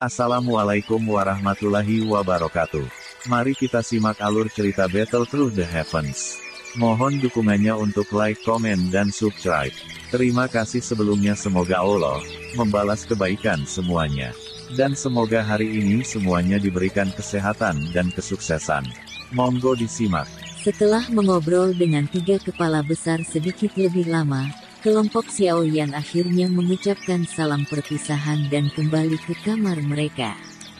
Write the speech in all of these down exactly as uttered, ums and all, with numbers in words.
Assalamualaikum warahmatullahi wabarakatuh. Mari kita simak alur cerita Battle Through the Heavens. Mohon dukungannya untuk like, komen, dan subscribe. Terima kasih sebelumnya, semoga Allah membalas kebaikan semuanya. Dan semoga hari ini semuanya diberikan kesehatan dan kesuksesan. Monggo disimak. Setelah mengobrol dengan tiga kepala besar sedikit lebih lama, kelompok Xiaoyan akhirnya mengucapkan salam perpisahan dan kembali ke kamar mereka.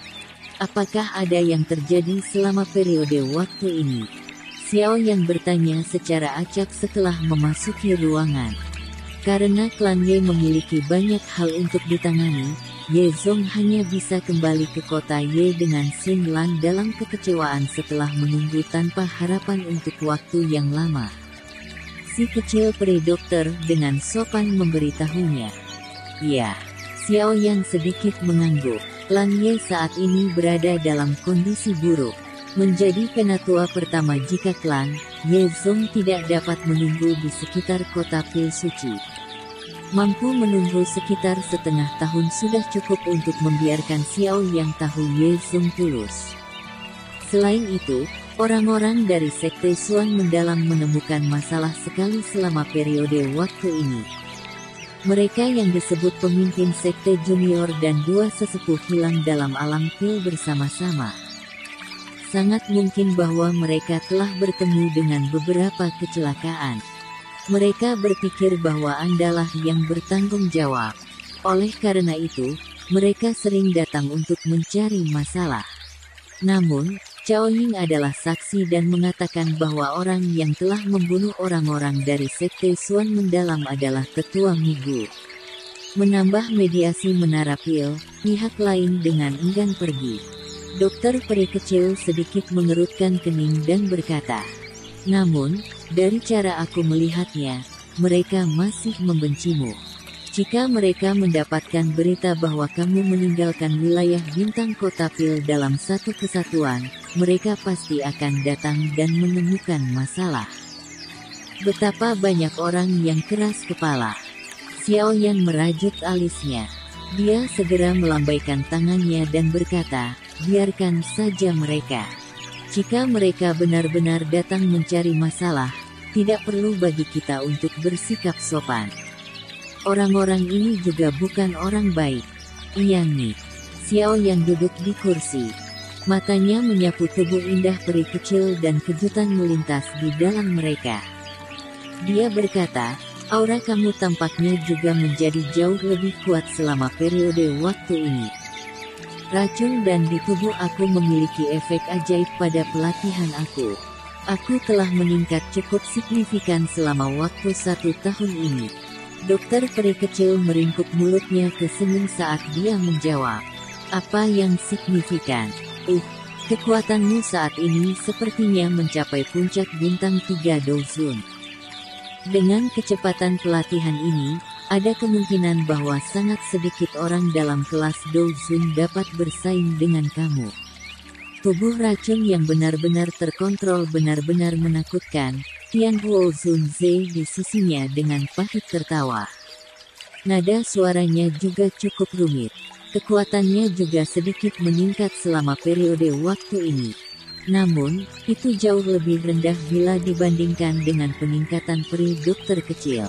Apakah ada yang terjadi selama periode waktu ini? Xiaoyan bertanya secara acak setelah memasuki ruangan. Karena klan Ye memiliki banyak hal untuk ditangani, Ye Zong hanya bisa kembali ke kota Ye dengan Xin Lan dalam kekecewaan setelah menunggu tanpa harapan untuk waktu yang lama. Si kecil peri dokter dengan sopan memberitahunya. Ya, Xiaoyan sedikit mengangguk. Klan Ye saat ini berada dalam kondisi buruk. Menjadi penatua pertama jika klan Ye Zong tidak dapat menunggu di sekitar kota Pil Suci. Mampu menunggu sekitar setengah tahun sudah cukup untuk membiarkan Xiaoyan tahu Ye Zong tulus. Selain itu, orang-orang dari Sekte Xuan mendalam menemukan masalah sekali selama periode waktu ini. Mereka yang disebut pemimpin Sekte Junior dan dua sesepuh hilang dalam alam pil bersama-sama. Sangat mungkin bahwa mereka telah bertemu dengan beberapa kecelakaan. Mereka berpikir bahwa Andalah yang bertanggung jawab. Oleh karena itu, mereka sering datang untuk mencari masalah. Namun, Cao Ying adalah saksi dan mengatakan bahwa orang yang telah membunuh orang-orang dari Sekte Xuan mendalam adalah Tetua Migu. Menambah mediasi menara pil, pihak lain dengan enggan pergi. Dokter peri kecil sedikit mengerutkan kening dan berkata, "Namun, dari cara aku melihatnya, mereka masih membencimu. Jika mereka mendapatkan berita bahwa kamu meninggalkan wilayah bintang kota pil dalam satu kesatuan, mereka pasti akan datang dan menemukan masalah." Betapa banyak orang yang keras kepala. Xiaoyan merajut alisnya. Dia segera melambaikan tangannya dan berkata, "Biarkan saja mereka. Jika mereka benar-benar datang mencari masalah, tidak perlu bagi kita untuk bersikap sopan. Orang-orang ini juga bukan orang baik." Yang Ni. Xiaoyan duduk di kursi. Matanya menyapu tubuh indah peri kecil dan kejutan melintas di dalam mereka. Dia berkata, "Aura kamu tampaknya juga menjadi jauh lebih kuat selama periode waktu ini. Racun dan di tubuh aku memiliki efek ajaib pada pelatihan aku. Aku telah meningkat cukup signifikan selama waktu satu tahun ini." Dokter peri kecil meringkuk mulutnya ke senyum saat dia menjawab, "Apa yang signifikan? Uh, kekuatanmu saat ini sepertinya mencapai puncak bintang tiga Douzun. Dengan kecepatan pelatihan ini, ada kemungkinan bahwa sangat sedikit orang dalam kelas Douzun dapat bersaing dengan kamu." Tubuh racun yang benar-benar terkontrol benar-benar menakutkan. Tian Huo Zun Ze di sisinya dengan pahit tertawa. Nada suaranya juga cukup rumit. Kekuatannya juga sedikit meningkat selama periode waktu ini. Namun, itu jauh lebih rendah bila dibandingkan dengan peningkatan peri dokter kecil.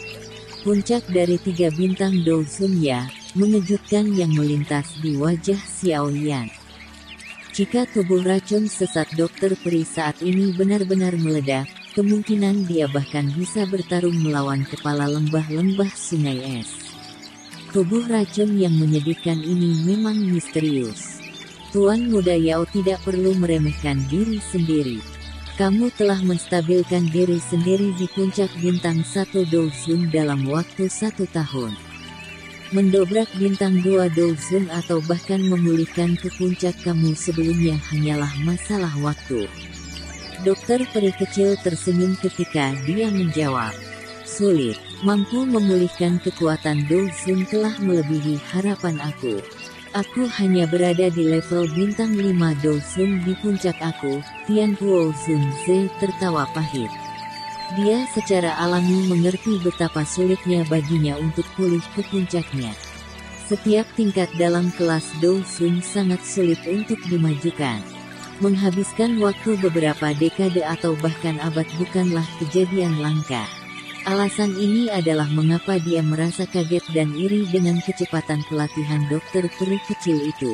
Puncak dari tiga bintang Douzun Ya, mengejutkan yang melintas di wajah Xiaoyan. Jika tubuh racun sesat dokter peri saat ini benar-benar meledak, kemungkinan dia bahkan bisa bertarung melawan kepala lembah-lembah sungai es. Tubuh racun yang menyedihkan ini memang misterius. Tuan Muda Yao tidak perlu meremehkan diri sendiri. Kamu telah menstabilkan diri sendiri di puncak bintang satu Douzun dalam waktu satu tahun. Mendobrak bintang dua Douzun atau bahkan memulihkan ke puncak kamu sebelumnya hanyalah masalah waktu." Dokter peri kecil tersenyum ketika dia menjawab, "Sulit. Mampu memulihkan kekuatan Douzun telah melebihi harapan aku. Aku hanya berada di level bintang lima Douzun di puncak aku." Tian Huo Zun Ze tertawa pahit. Dia secara alami mengerti betapa sulitnya baginya untuk pulih ke puncaknya. Setiap tingkat dalam kelas Dousung sangat sulit untuk dimajukan. Menghabiskan waktu beberapa dekade atau bahkan abad bukanlah kejadian langka. Alasan ini adalah mengapa dia merasa kaget dan iri dengan kecepatan pelatihan dokter peri kecil itu.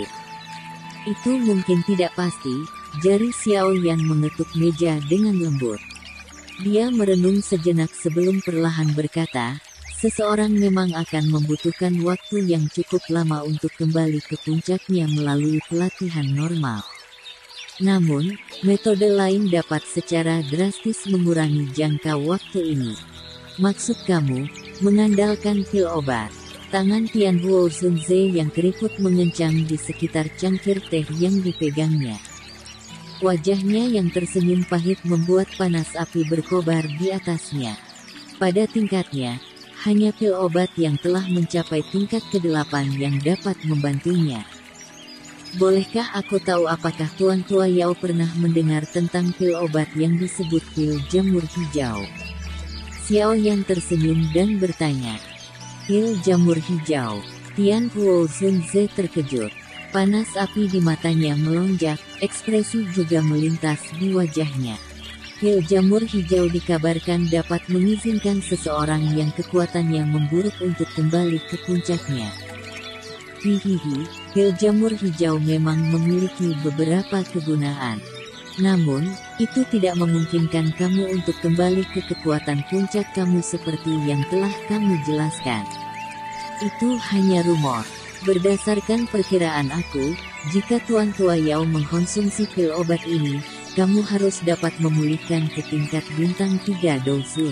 Itu mungkin tidak pasti, jari Xiao Yan mengetuk meja dengan lembut. Dia merenung sejenak sebelum perlahan berkata, seseorang memang akan membutuhkan waktu yang cukup lama untuk kembali ke puncaknya melalui pelatihan normal. Namun, metode lain dapat secara drastis mengurangi jangka waktu ini. Maksud kamu, mengandalkan pil obat? Tangan Tian Huo Zunze yang keriput mengencang di sekitar cangkir teh yang dipegangnya. Wajahnya yang tersenyum pahit membuat panas api berkobar di atasnya. Pada tingkatnya, hanya pil obat yang telah mencapai tingkat kedelapan yang dapat membantunya. Bolehkah aku tahu apakah Tuan Tua Yao pernah mendengar tentang pil obat yang disebut pil jamur hijau? Xiao Yan tersenyum dan bertanya. Pil jamur hijau. Tian Huo Zunze terkejut. Panas api di matanya melonjak, ekspresi juga melintas di wajahnya. Pil jamur hijau dikabarkan dapat mengizinkan seseorang yang kekuatannya memburuk untuk kembali ke puncaknya. Hihihi, pil jamur hijau memang memiliki beberapa kegunaan. Namun, itu tidak memungkinkan kamu untuk kembali ke kekuatan puncak kamu seperti yang telah kami jelaskan. Itu hanya rumor. Berdasarkan perkiraan aku, jika Tuan Tua Yao mengkonsumsi pil obat ini, kamu harus dapat memulihkan ke tingkat bintang tiga Dousung.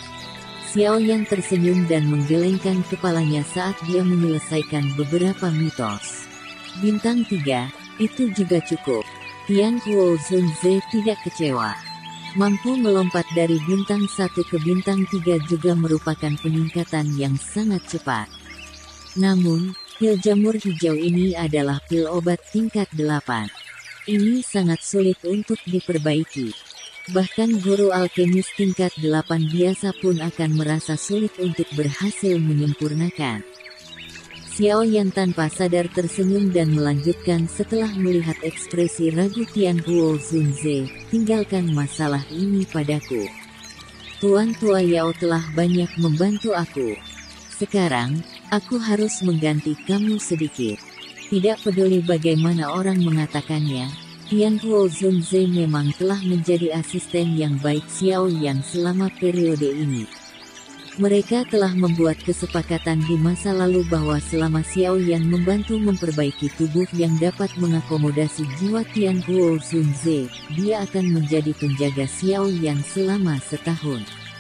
Xiao Yan tersenyum dan menggelengkan kepalanya saat dia menyelesaikan beberapa mitos. Bintang tiga, itu juga cukup. Tian Huo Zunze tidak kecewa. Mampu melompat dari bintang satu ke bintang tiga juga merupakan peningkatan yang sangat cepat. Namun, pil jamur hijau ini adalah pil obat tingkat delapan. Ini sangat sulit untuk diperbaiki. Bahkan guru alkemis tingkat delapan biasa pun akan merasa sulit untuk berhasil menyempurnakan. Xiao Yan tanpa sadar tersenyum dan melanjutkan setelah melihat ekspresi ragu Tian Huo Zunze, tinggalkan masalah ini padaku. Tuan Tua Yao telah banyak membantu aku. Sekarang, aku harus mengganti kamu sedikit. Tidak peduli bagaimana orang mengatakannya, Tian Huo Zunze memang telah menjadi asisten yang baik Xiao Yan selama periode ini. Mereka telah membuat kesepakatan di masa lalu bahwa selama Xiao Yan membantu memperbaiki tubuh yang dapat mengakomodasi jiwa Tian Huo Zunze, dia akan menjadi penjaga Xiao Yan selama setahun.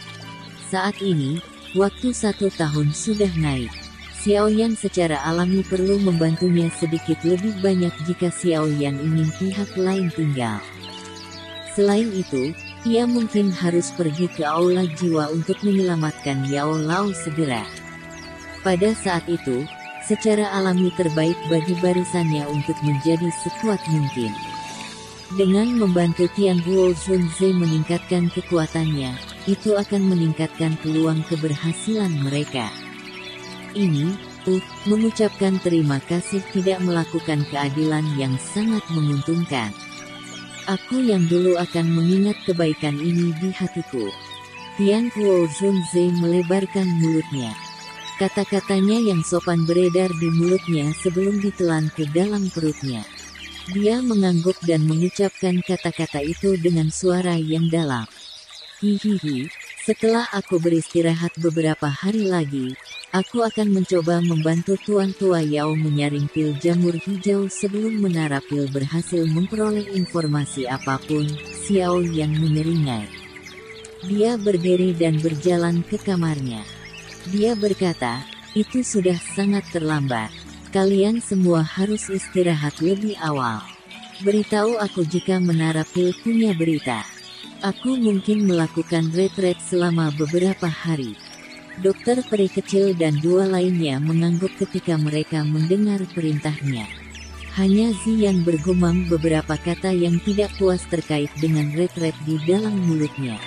Saat ini, waktu satu tahun sudah naik. Xiao Yan secara alami perlu membantunya sedikit lebih banyak jika Xiao Yan ingin pihak lain tinggal. Selain itu, ia mungkin harus pergi ke aula jiwa untuk menyelamatkan Yao Lao segera. Pada saat itu, secara alami terbaik bagi barisannya untuk menjadi sekuat mungkin. Dengan membantu Tian Huo Zunze meningkatkan kekuatannya, itu akan meningkatkan peluang keberhasilan mereka. Ini, uh, mengucapkan terima kasih tidak melakukan keadilan yang sangat menguntungkan. Aku yang dulu akan mengingat kebaikan ini di hatiku. Tian Huo Zunze melebarkan mulutnya. Kata-katanya yang sopan beredar di mulutnya sebelum ditelan ke dalam perutnya. Dia mengangguk dan mengucapkan kata-kata itu dengan suara yang dalam. Hihihi, setelah aku beristirahat beberapa hari lagi, aku akan mencoba membantu Tuan Tua Yao menyaring pil jamur hijau sebelum menara pil berhasil memperoleh informasi apapun. Xiao Yan menyeringai. Dia berdiri dan berjalan ke kamarnya. Dia berkata, itu sudah sangat terlambat. Kalian semua harus istirahat lebih awal. Beritahu aku jika menara pil punya berita. Aku mungkin melakukan retret selama beberapa hari. Dokter peri kecil dan dua lainnya mengangguk ketika mereka mendengar perintahnya. Hanya Ziyan bergumam beberapa kata yang tidak puas terkait dengan retret di dalam mulutnya.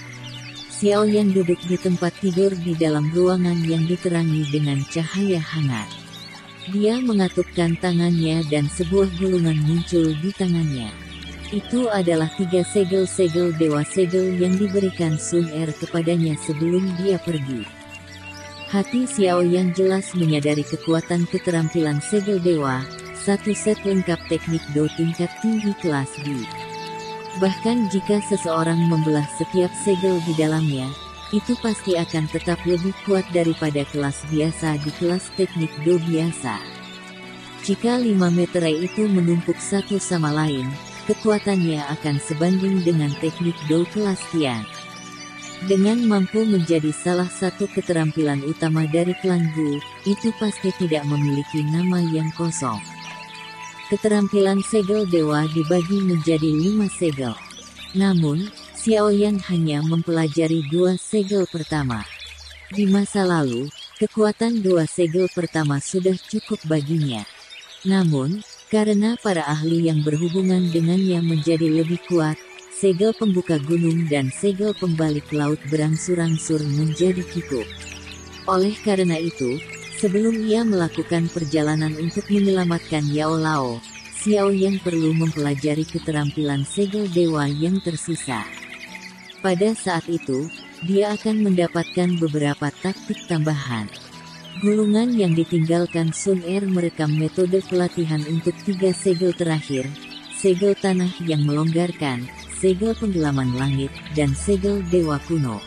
Xiao Yan duduk di tempat tidur di dalam ruangan yang diterangi dengan cahaya hangat. Dia mengatupkan tangannya dan sebuah gulungan muncul di tangannya. Itu adalah tiga segel-segel dewa segel yang diberikan Sun Er kepadanya sebelum dia pergi. Hati Xiao Yan jelas menyadari kekuatan keterampilan segel dewa, satu set lengkap teknik Do tingkat tinggi kelas D. Bahkan jika seseorang membelah setiap segel di dalamnya, itu pasti akan tetap lebih kuat daripada kelas biasa di kelas teknik Do biasa. Jika lima meterai itu menumpuk satu sama lain, kekuatannya akan sebanding dengan teknik Do kelas Tian. Dengan mampu menjadi salah satu keterampilan utama dari klan Gu, itu pasti tidak memiliki nama yang kosong. Keterampilan segel dewa dibagi menjadi lima segel. Namun, Xiao Yan hanya mempelajari dua segel pertama. Di masa lalu, kekuatan dua segel pertama sudah cukup baginya. Namun, karena para ahli yang berhubungan dengannya menjadi lebih kuat, segel pembuka gunung dan segel pembalik laut berangsur-angsur menjadi kikuk. Oleh karena itu, sebelum ia melakukan perjalanan untuk menyelamatkan Yao Lao, Xiao Yan perlu mempelajari keterampilan segel dewa yang tersisa. Pada saat itu, dia akan mendapatkan beberapa taktik tambahan. Gulungan yang ditinggalkan Sun Er merekam metode pelatihan untuk tiga segel terakhir, segel tanah yang melonggarkan, segel penggelaman langit, dan segel dewa kuno.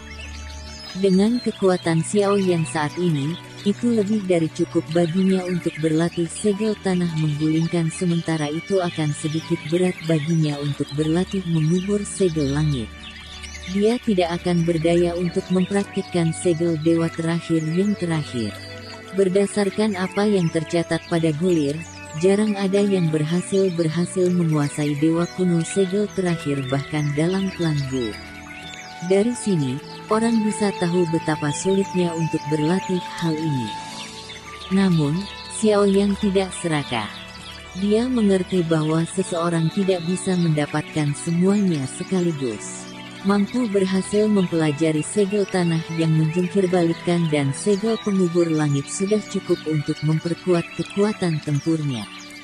Dengan kekuatan Xiao Yan saat ini, itu lebih dari cukup baginya untuk berlatih segel tanah menggulingkan, sementara itu akan sedikit berat baginya untuk berlatih mengubur segel langit. Dia tidak akan berdaya untuk mempraktikkan segel dewa terakhir yang terakhir. Berdasarkan apa yang tercatat pada Gulir, jarang ada yang berhasil-berhasil menguasai dewa kuno segel terakhir bahkan dalam klan Gu. Dari sini, orang bisa tahu betapa sulitnya untuk berlatih hal ini. Namun, Xiao Yan tidak serakah. Dia mengerti bahwa seseorang tidak bisa mendapatkan semuanya sekaligus. Mampu berhasil mempelajari segel tanah yang menjungkirbalikkan dan segel pengubur langit sudah cukup untuk memperkuat kekuatan tempurnya.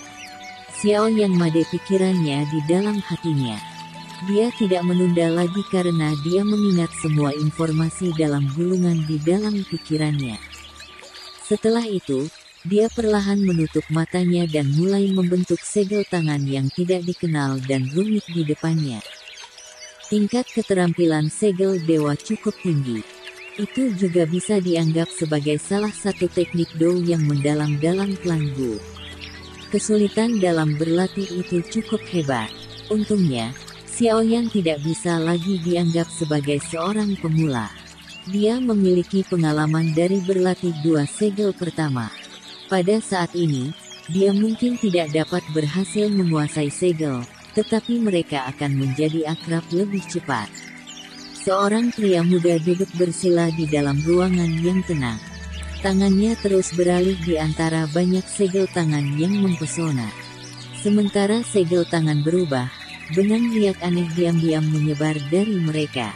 Xiao Yan made pikirannya di dalam hatinya. Dia tidak menunda lagi karena dia mengingat semua informasi dalam gulungan di dalam pikirannya. Setelah itu, dia perlahan menutup matanya dan mulai membentuk segel tangan yang tidak dikenal dan rumit di depannya. Tingkat keterampilan segel dewa cukup tinggi. Itu juga bisa dianggap sebagai salah satu teknik Do yang mendalam dalam klan Gu. Kesulitan dalam berlatih itu cukup hebat. Untungnya, Xiao Yan tidak bisa lagi dianggap sebagai seorang pemula. Dia memiliki pengalaman dari berlatih dua segel pertama. Pada saat ini, dia mungkin tidak dapat berhasil menguasai segel, tetapi mereka akan menjadi akrab lebih cepat. Seorang pria muda duduk bersila di dalam ruangan yang tenang. Tangannya terus beralih di antara banyak segel tangan yang mempesona. Sementara segel tangan berubah, benang riak aneh diam-diam menyebar dari mereka.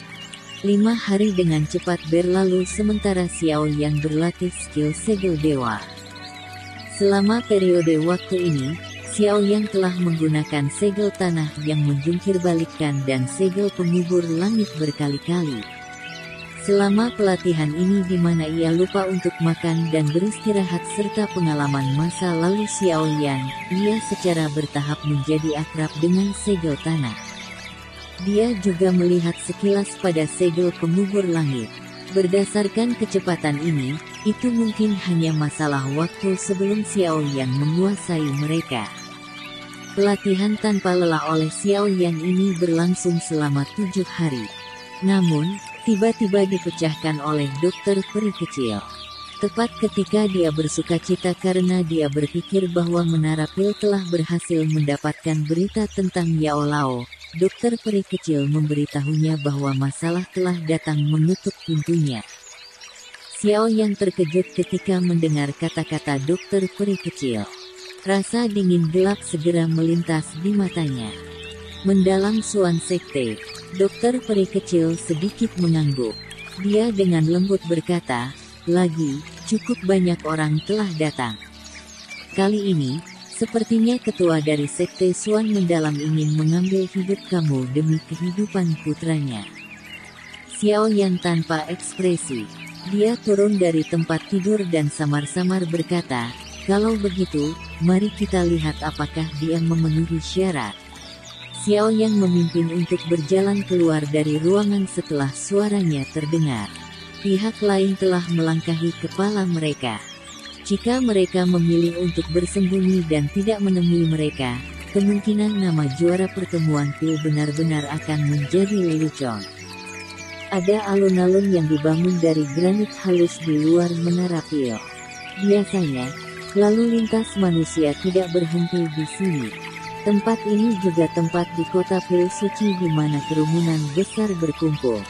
Lima hari dengan cepat berlalu sementara Xiao Yan berlatih skill segel dewa. Selama periode waktu ini, Xiao Yan telah menggunakan segel tanah yang menjungkirbalikkan dan segel pengubur langit berkali-kali. Selama pelatihan ini di mana ia lupa untuk makan dan beristirahat serta pengalaman masa lalu Xiao Yan, ia secara bertahap menjadi akrab dengan segel tanah. Dia juga melihat sekilas pada segel pengubur langit. Berdasarkan kecepatan ini, itu mungkin hanya masalah waktu sebelum Xiao Yan menguasai mereka. Pelatihan tanpa lelah oleh Xiao Yan ini berlangsung selama tujuh hari. Namun, tiba-tiba dipecahkan oleh dokter peri kecil. Tepat ketika dia bersukacita karena dia berpikir bahwa Menara Pil telah berhasil mendapatkan berita tentang Yao Lao, dokter peri kecil memberitahunya bahwa masalah telah datang menutup pintunya. Xiao Yan terkejut ketika mendengar kata-kata dokter peri kecil. Rasa dingin gelap segera melintas di matanya. Mendalam Suan Sekte, dokter peri kecil sedikit mengangguk. Dia dengan lembut berkata, "Lagi, cukup banyak orang telah datang." Kali ini, sepertinya ketua dari Sekte Suan Mendalam ingin mengambil hidup kamu demi kehidupan putranya. Xiao Yan tanpa ekspresi. Dia turun dari tempat tidur dan samar-samar berkata, kalau begitu, mari kita lihat apakah dia memenuhi syarat. Xiao Yan memimpin untuk berjalan keluar dari ruangan setelah suaranya terdengar. Pihak lain telah melangkahi kepala mereka. Jika mereka memilih untuk bersembunyi dan tidak menemui mereka, kemungkinan nama juara pertemuan Pil benar-benar akan menjadi lelucon. Ada alun-alun yang dibangun dari granit halus di luar menara Pil. Biasanya, lalu lintas manusia tidak berhenti di sini. Tempat ini juga tempat di kota Pil suci di mana kerumunan besar berkumpul.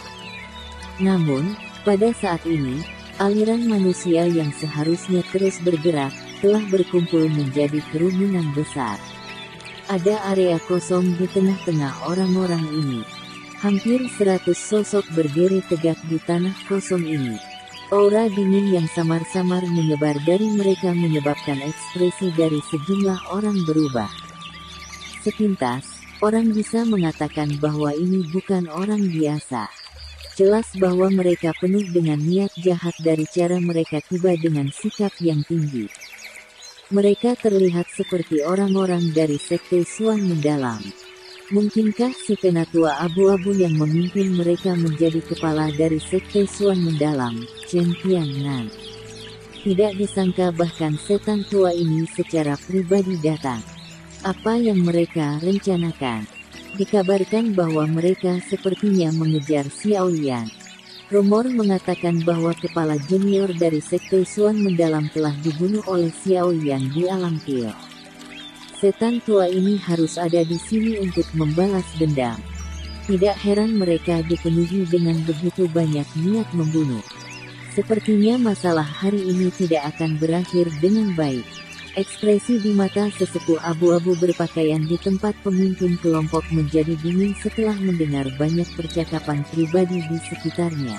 Namun, pada saat ini, aliran manusia yang seharusnya terus bergerak, telah berkumpul menjadi kerumunan besar. Ada area kosong di tengah-tengah orang-orang ini. Hampir seratus sosok berdiri tegak di tanah kosong ini. Aura dingin yang samar-samar menyebar dari mereka menyebabkan ekspresi dari sejumlah orang berubah. Sepintas, orang bisa mengatakan bahwa ini bukan orang biasa. Jelas bahwa mereka penuh dengan niat jahat dari cara mereka tiba dengan sikap yang tinggi. Mereka terlihat seperti orang-orang dari Sekte Suan Mendalam. Mungkinkah si penatua abu-abu yang memimpin mereka menjadi kepala dari Sekte Suan Mendalam, Chen Tiannan? Tidak disangka bahkan setan tua ini secara pribadi datang. Apa yang mereka rencanakan? Dikabarkan bahwa mereka sepertinya mengejar Xiao Yan. Rumor mengatakan bahwa kepala junior dari Sekte Suan Mendalam telah dibunuh oleh Xiao Yan di alam Pil. Setan tua ini harus ada di sini untuk membalas dendam. Tidak heran mereka dipenuhi dengan begitu banyak niat membunuh. Sepertinya masalah hari ini tidak akan berakhir dengan baik. Ekspresi di mata sesepuh abu-abu berpakaian di tempat pemimpin kelompok menjadi dingin setelah mendengar banyak percakapan pribadi di sekitarnya.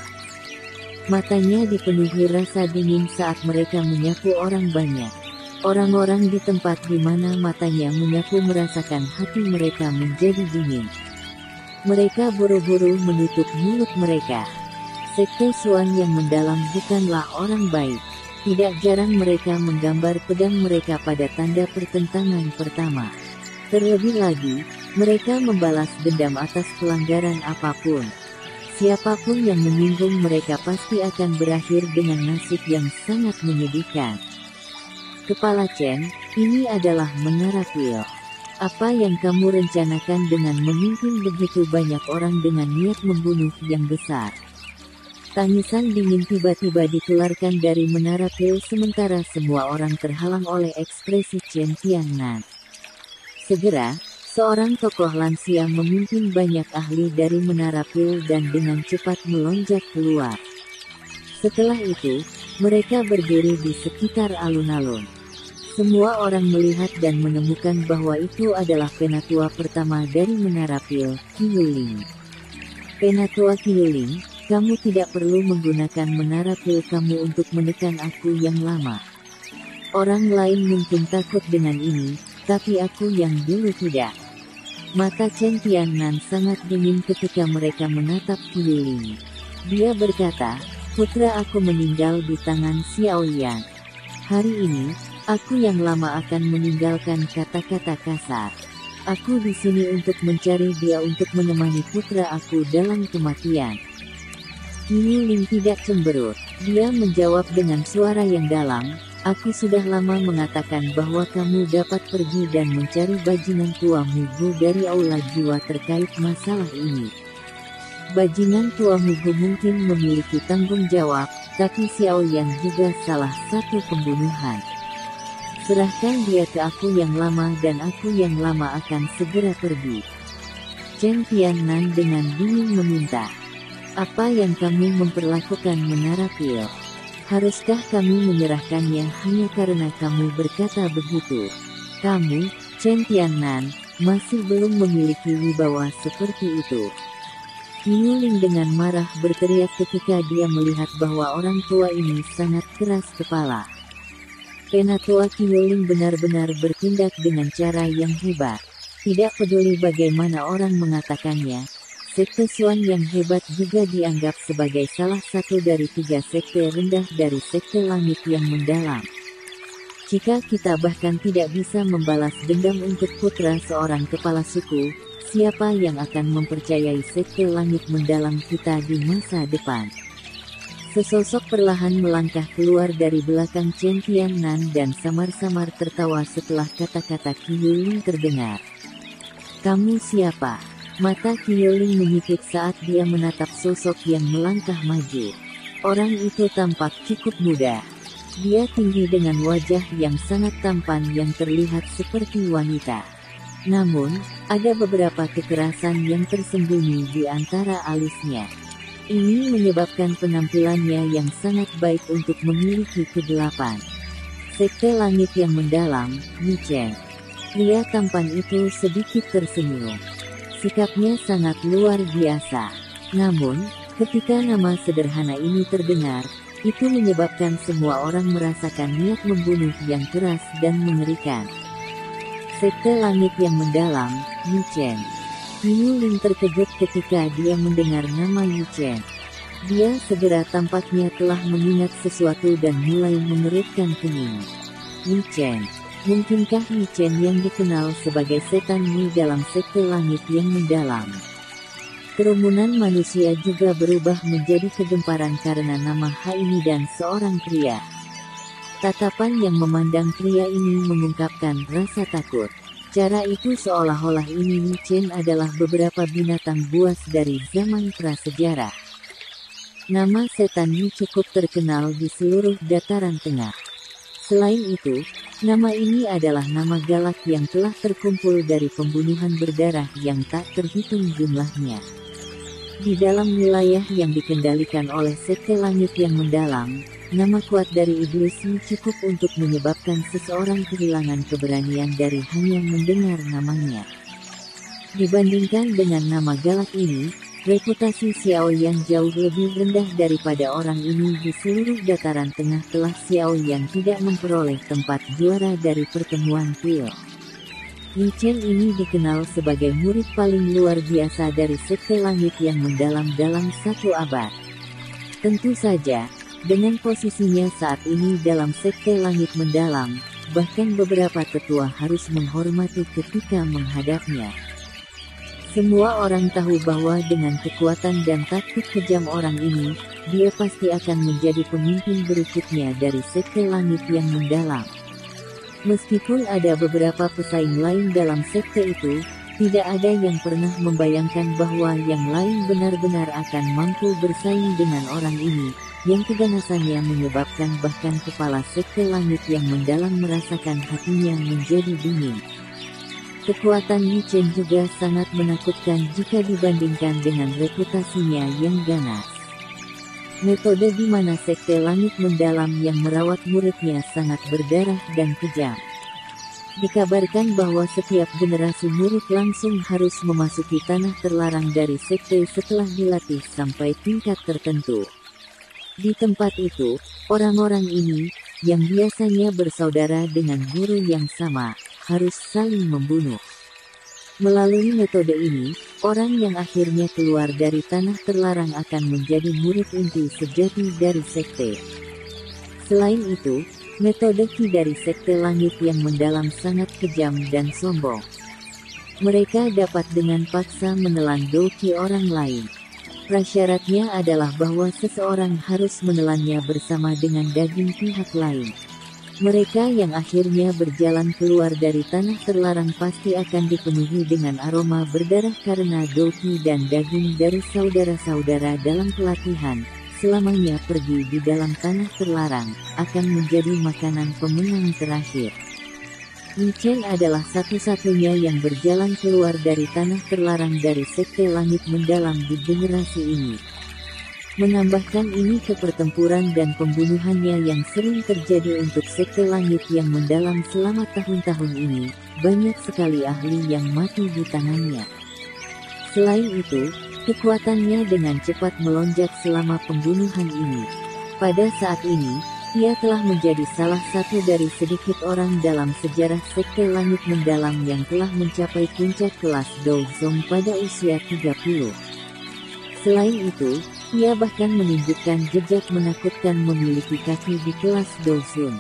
Matanya dipenuhi rasa dingin saat mereka menyapu orang banyak. Orang-orang di tempat di mana matanya menyapu merasakan hati mereka menjadi dingin. Mereka buru-buru menutup mulut mereka. Sekte Suan yang mendalam bukanlah orang baik. Tidak jarang mereka menggambar pedang mereka pada tanda pertentangan pertama. Terlebih lagi, mereka membalas dendam atas pelanggaran apapun. Siapapun yang menyinggung mereka pasti akan berakhir dengan nasib yang sangat menyedihkan. Kepala Chen, ini adalah Menara Pil. Apa yang kamu rencanakan dengan memimpin begitu banyak orang dengan niat membunuh yang besar? Tangisan dingin tiba-tiba dikeluarkan dari Menara Pil sementara semua orang terhalang oleh ekspresi Chen Tiannan. Segera, seorang tokoh lansia memimpin banyak ahli dari Menara Pil dan dengan cepat melonjak keluar. Setelah itu, mereka berdiri di sekitar alun-alun. Semua orang melihat dan menemukan bahwa itu adalah penatua pertama dari Menara Pil, Qiuling. Penatua Qiuling, kamu tidak perlu menggunakan menara pil kamu untuk menekan aku yang lama. Orang lain mungkin takut dengan ini, tapi aku yang dulu tidak. Mata Chen Tiannan sangat dingin ketika mereka menatap Qiuling. Dia berkata, putra aku meninggal di tangan Xiao Yan. Hari ini, aku yang lama akan meninggalkan kata-kata kasar. Aku di sini untuk mencari dia untuk menemani putra aku dalam kematian. Qiuling tidak cemberut. Dia menjawab dengan suara yang dalam, aku sudah lama mengatakan bahwa kamu dapat pergi dan mencari bajingan tuamu Gu dari aula jiwa terkait masalah ini. Bajingan tuamu Gu mungkin memiliki tanggung jawab, tapi Xiao Yan juga salah satu pembunuhan. Serahkan dia ke aku yang lama dan aku yang lama akan segera pergi. Chen Tiannan dengan dingin meminta. Apa yang kami memperlakukan Menara Pil? Haruskah kami menyerahkannya hanya karena kamu berkata begitu? Kamu, Chen Tiannan, masih belum memiliki wibawa seperti itu. Qiuling dengan marah berteriak ketika dia melihat bahwa orang tua ini sangat keras kepala. Penatua Kyuling benar-benar bertindak dengan cara yang hebat. Tidak peduli bagaimana orang mengatakannya, sekte Swan yang hebat juga dianggap sebagai salah satu dari tiga sekte rendah dari sekte langit yang mendalam. Jika kita bahkan tidak bisa membalas dendam untuk putra seorang kepala suku, siapa yang akan mempercayai sekte langit mendalam kita di masa depan? Sesosok perlahan melangkah keluar dari belakang Chen Tiannan dan samar-samar tertawa setelah kata-kata Kyuling terdengar. Kamu siapa? Mata Kyuling menyipit saat dia menatap sosok yang melangkah maju. Orang itu tampak cukup muda. Dia tinggi dengan wajah yang sangat tampan yang terlihat seperti wanita. Namun, ada beberapa kekerasan yang tersembunyi di antara alisnya. Ini menyebabkan penampilannya yang sangat baik untuk memiliki kegelapan. Sekte langit yang mendalam, Yi Chen. Pria tampan itu sedikit tersenyum. Sikapnya sangat luar biasa. Namun, ketika nama sederhana ini terdengar, itu menyebabkan semua orang merasakan niat membunuh yang keras dan mengerikan. Sekte langit yang mendalam, Yi Chen. Kyuling terkejut ketika dia mendengar nama Yi Chen. Dia segera tampaknya telah mengingat sesuatu dan mulai mengerutkan kening. Yi Chen. Mungkinkah Yi Chen yang dikenal sebagai setan Yi dalam sekte langit yang mendalam? Kerumunan manusia juga berubah menjadi kegemparan karena nama Ha ini dan seorang pria. Tatapan yang memandang pria ini mengungkapkan rasa takut. Cara itu seolah-olah ini Yi Chen adalah beberapa binatang buas dari zaman prasejarah. Nama setan Yi cukup terkenal di seluruh dataran tengah. Selain itu, nama ini adalah nama galak yang telah terkumpul dari pembunuhan berdarah yang tak terhitung jumlahnya. Di dalam wilayah yang dikendalikan oleh sekte langit yang mendalam, nama kuat dari iblis Yi cukup untuk menyebabkan seseorang kehilangan keberanian dari hanya mendengar namanya. Dibandingkan dengan nama galak ini, reputasi Xiao Yan jauh lebih rendah daripada orang ini di seluruh dataran tengah telah Xiao Yan tidak memperoleh tempat juara dari pertemuan kuil. Yi Chen ini dikenal sebagai murid paling luar biasa dari sekte langit yang mendalam dalam satu abad. Tentu saja, dengan posisinya saat ini dalam sekte langit mendalam, bahkan beberapa tetua harus menghormati ketika menghadapnya. Semua orang tahu bahwa dengan kekuatan dan taktik kejam orang ini, dia pasti akan menjadi pemimpin berikutnya dari sekte langit yang mendalam. Meskipun ada beberapa pesaing lain dalam sekte itu, tidak ada yang pernah membayangkan bahwa yang lain benar-benar akan mampu bersaing dengan orang ini, yang keganasannya menyebabkan bahkan kepala sekte langit yang mendalam merasakan hatinya menjadi dingin. Kekuatan Yi Chen juga sangat menakutkan jika dibandingkan dengan reputasinya yang ganas. Metode di mana sekte langit mendalam yang merawat muridnya sangat berdarah dan kejam. Dikabarkan bahwa setiap generasi murid langsung harus memasuki tanah terlarang dari sekte setelah dilatih sampai tingkat tertentu. Di tempat itu, orang-orang ini, yang biasanya bersaudara dengan guru yang sama, harus saling membunuh. Melalui metode ini, orang yang akhirnya keluar dari tanah terlarang akan menjadi murid inti sejati dari sekte. Selain itu, metode Qi dari sekte langit yang mendalam sangat kejam dan sombong. Mereka dapat dengan paksa menelan do Qi orang lain. Prasyaratnya adalah bahwa seseorang harus menelannya bersama dengan daging pihak lain. Mereka yang akhirnya berjalan keluar dari tanah terlarang pasti akan dipenuhi dengan aroma berdarah karena doki dan daging dari saudara-saudara dalam pelatihan, selamanya pergi di dalam tanah terlarang, akan menjadi makanan pemenang terakhir. Yi Chen adalah satu-satunya yang berjalan keluar dari tanah terlarang dari sekte langit mendalam di generasi ini. Menambahkan ini ke pertempuran dan pembunuhannya yang sering terjadi untuk sekte langit yang mendalam selama tahun-tahun ini, banyak sekali ahli yang mati di tangannya. Selain itu, kekuatannya dengan cepat melonjak selama pembunuhan ini. Pada saat ini, Ia telah menjadi salah satu dari sedikit orang dalam sejarah Sekte Langit Mendalam yang telah mencapai puncak kelas Douzong pada usia tiga puluh. Selain itu, ia bahkan menunjukkan jejak menakutkan memiliki kaki di kelas Douzong.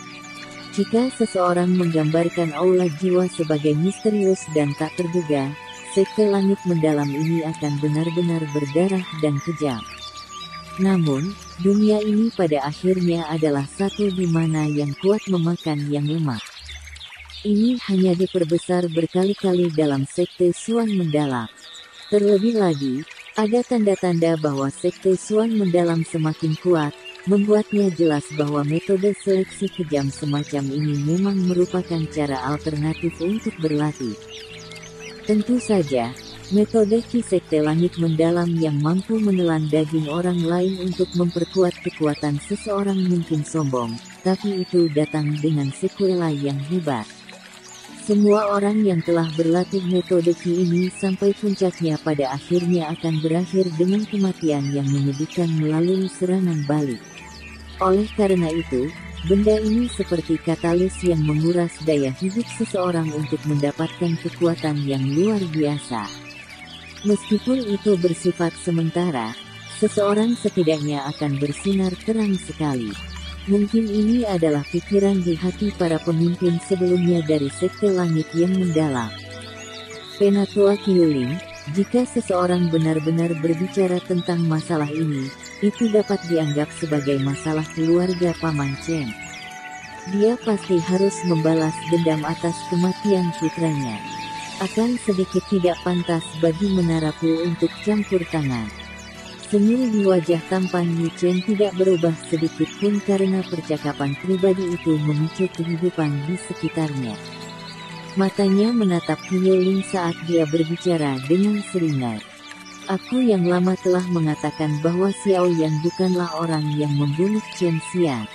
Jika seseorang menggambarkan aula jiwa sebagai misterius dan tak terduga, Sekte Langit Mendalam ini akan benar-benar berdarah dan kejam. Namun, dunia ini pada akhirnya adalah satu di mana yang kuat memakan yang lemah. Ini hanya diperbesar berkali-kali dalam Sekte Xuan Mendalam. Terlebih lagi, ada tanda-tanda bahwa Sekte Xuan Mendalam semakin kuat, membuatnya jelas bahwa metode seleksi kejam semacam ini memang merupakan cara alternatif untuk berlatih. Tentu saja, metode Ki Sekte Langit Mendalam yang mampu menelan daging orang lain untuk memperkuat kekuatan seseorang mungkin sombong, tapi itu datang dengan sekuela yang hebat. Semua orang yang telah berlatih metode Ki ini sampai puncaknya pada akhirnya akan berakhir dengan kematian yang menyedihkan melalui serangan balik. Oleh karena itu, benda ini seperti katalis yang menguras daya hidup seseorang untuk mendapatkan kekuatan yang luar biasa. Meskipun itu bersifat sementara, seseorang setidaknya akan bersinar terang sekali. Mungkin ini adalah pikiran di hati para pemimpin sebelumnya dari Sekte Langit yang Mendalam. Penatua Qiuling, jika seseorang benar-benar berbicara tentang masalah ini, itu dapat dianggap sebagai masalah keluarga Paman Chen. Dia pasti harus membalas dendam atas kematian putranya. Akan sedikit tidak pantas bagi Menara Pu untuk campur tangan. Senyum di wajah tampan Yu Chen tidak berubah sedikit pun karena percakapan pribadi itu memicu kehidupan di sekitarnya. Matanya menatap Qiuling saat dia berbicara dengan seringai. Aku yang lama telah mengatakan bahwa Xiao Yan bukanlah orang yang membunuh Chen Xian.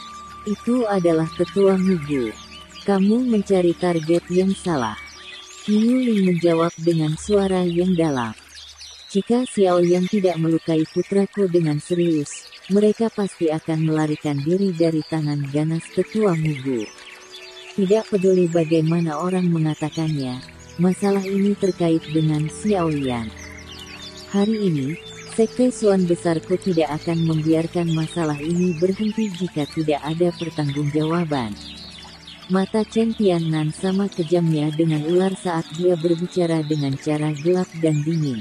Itu adalah tetua Mugu. Kamu mencari target yang salah. Qiuling menjawab dengan suara yang dalam. Jika Xiao Yan tidak melukai putraku dengan serius, mereka pasti akan melarikan diri dari tangan ganas tetua Mugu. Tidak peduli bagaimana orang mengatakannya, masalah ini terkait dengan Xiao Yan. Hari ini, Sekte Xuan besarku tidak akan membiarkan masalah ini berhenti jika tidak ada pertanggungjawaban. Mata Chen Tiannan sama kejamnya dengan ular saat dia berbicara dengan cara gelap dan dingin.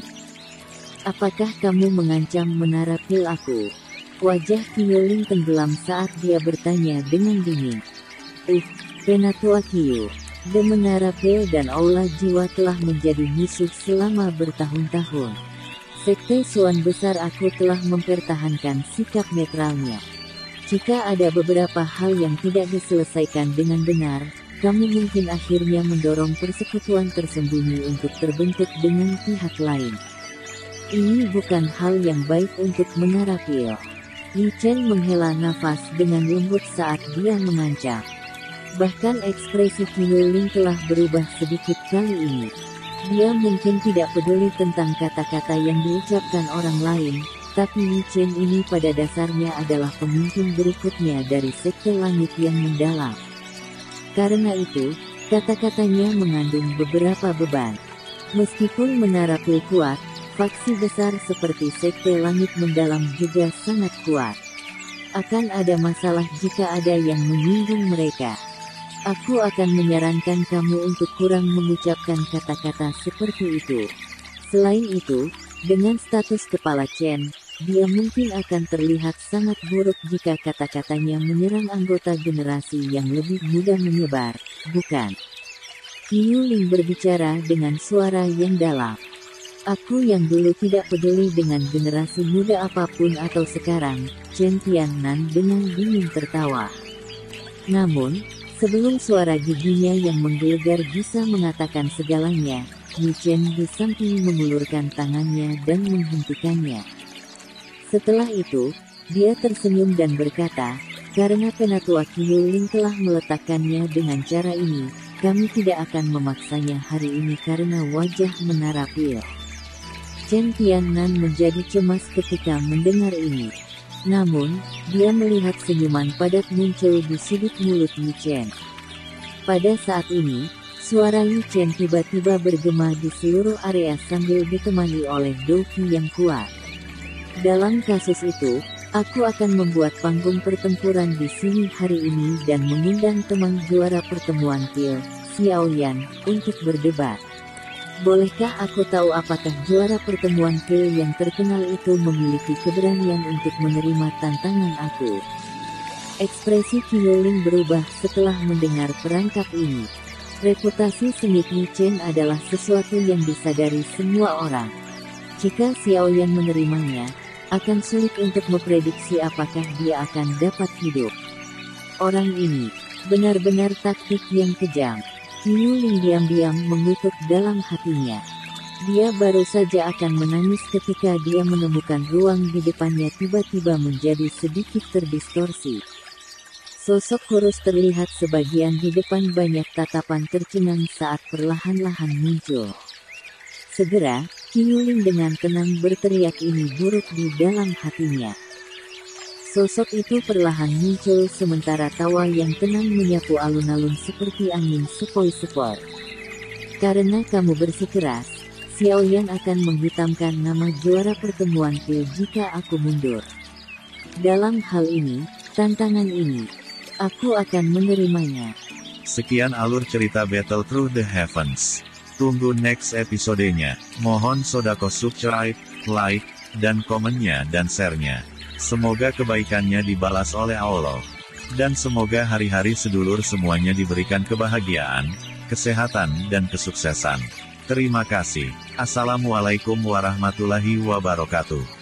Apakah kamu mengancam Menara Pil aku? Wajah Qiuling tenggelam saat dia bertanya dengan dingin. Uh, Penatua Qiu, The Menara Pil dan Aula Jiwa telah menjadi musuh selama bertahun-tahun. Sekte Xuan besar aku telah mempertahankan sikap netralnya. Jika ada beberapa hal yang tidak diselesaikan dengan benar, kamu mungkin akhirnya mendorong persekutuan tersembunyi untuk terbentuk dengan pihak lain. Ini bukan hal yang baik untuk Menara Pil. Yu Chen menghela nafas dengan lembut saat dia mengancam. Bahkan ekspresi Qiuling telah berubah sedikit kali ini. Dia mungkin tidak peduli tentang kata-kata yang diucapkan orang lain, tapi Yu Chen ini pada dasarnya adalah pemimpin berikutnya dari Sekte Langit yang Mendalam. Karena itu, kata-katanya mengandung beberapa beban. Meskipun Menara Pil kuat, faksi besar seperti Sekte Langit Mendalam juga sangat kuat. Akan ada masalah jika ada yang menyinggung mereka. Aku akan menyarankan kamu untuk kurang mengucapkan kata-kata seperti itu. Selain itu, dengan status kepala Chen, dia mungkin akan terlihat sangat buruk jika kata-katanya menyerang anggota generasi yang lebih muda menyebar, bukan? Qiuling berbicara dengan suara yang dalam. Aku yang dulu tidak peduli dengan generasi muda apapun atau sekarang, Chen Tiannan dengan dingin tertawa. Namun, sebelum suara giginya yang menggelegar bisa mengatakan segalanya, Yu Chen di samping mengulurkan tangannya dan menghentikannya. Setelah itu, dia tersenyum dan berkata, karena Penatua Qiuling telah meletakkannya dengan cara ini, kami tidak akan memaksanya hari ini karena wajah Menara Pil. Chen Tiannan menjadi cemas ketika mendengar ini. Namun, dia melihat senyuman padat muncul di sudut mulut Yu Chen. Pada saat ini, suara Yu Chen tiba-tiba bergema di seluruh area sambil ditemani oleh Douqi yang kuat. Dalam kasus itu, aku akan membuat panggung pertempuran di sini hari ini dan mengundang teman juara pertemuan Tio, Xiaoyan, untuk berdebat. Bolehkah aku tahu apakah juara pertemuan Tio yang terkenal itu memiliki keberanian untuk menerima tantangan aku? Ekspresi Qi Yuling berubah setelah mendengar perangkap ini. Reputasi sengit Yu Chen adalah sesuatu yang disadari semua orang. Jika Xiaoyan menerimanya, akan sulit untuk memprediksi apakah dia akan dapat hidup. Orang ini benar-benar taktik yang kejam. Qi Yuling diam-diam mengutuk dalam hatinya. Dia baru saja akan menangis ketika dia menemukan ruang di depannya tiba-tiba menjadi sedikit terdistorsi. Sosok kurus terlihat sebagian di depan, banyak tatapan tercengang saat perlahan-lahan muncul. Segera, Qi Yuling dengan tenang berteriak ini buruk di dalam hatinya. Sosok itu perlahan muncul sementara tawa yang tenang menyapu alun-alun seperti angin sepoi-sepoi. Karena kamu bersikeras, Xiaoyan akan menghitamkan nama juara pertemuan Tio jika aku mundur. Dalam hal ini, tantangan ini, aku akan menerimanya. Sekian alur cerita Battle Through the Heavens. Tunggu next episodenya. Mohon sodako subscribe, like, dan komennya dan share-nya. Semoga kebaikannya dibalas oleh Allah. Dan semoga hari-hari sedulur semuanya diberikan kebahagiaan, kesehatan dan kesuksesan. Terima kasih. Assalamualaikum warahmatullahi wabarakatuh.